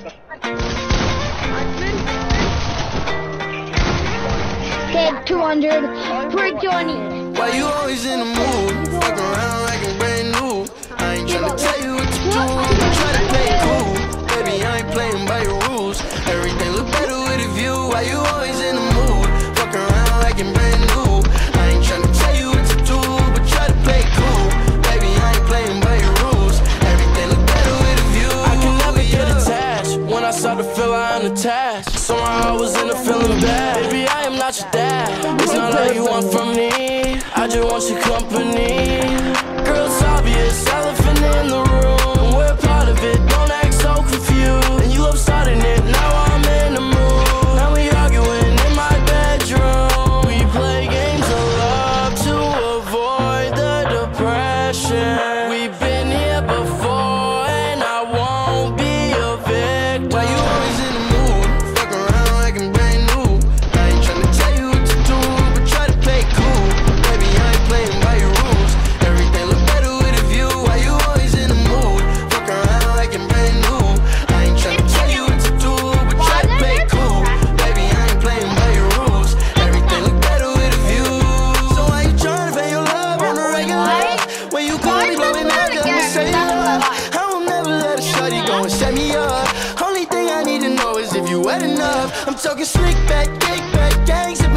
Okay, 200 for Johnny. Why you always in the mood? Fuck around like I'm brand new. I ain't tryna tell you what to do, but try to play it cool. Baby, I ain't playing by your rules. Everything look better with a view. Why you always in the mood? Fuck around like I'm brand new. I ain't tryna tell you what to do, but try to play it cool. Baby, I ain't playing by your rules. Everything look better with a view. I can never get attached. When I start to feel I unattached, somehow I was in a feeling bad. Baby, I am not your dad. It's not all you want from me. I just want your company. Girl, it's obvious, elephant in the room. We're part of it, don't act so confused. And you love starting it, now I'm in the mood. Now we arguing in my bedroom. We play games of love to avoid the depression. We've been here before and I won't be a victim. Why you always in the mood? Fuck around like I'm brand new. I ain't tryna tell you what to do, but try to play it cool. Baby, I ain't playing by your rules. Everything look better with a view. Why you always in the mood? Fuck around like I'm brand new. I ain't tryna tell you what to do, but try to play it cool. Baby, I ain't playing by your rules. Everything look better with a view. So why you tryna pay your love on the regular? When you call me, blowing up, got me say love. I will never let a shawty go and set me up. Only thing I need to know is if you wet enough. I'm talking slick back, kick back, gangs.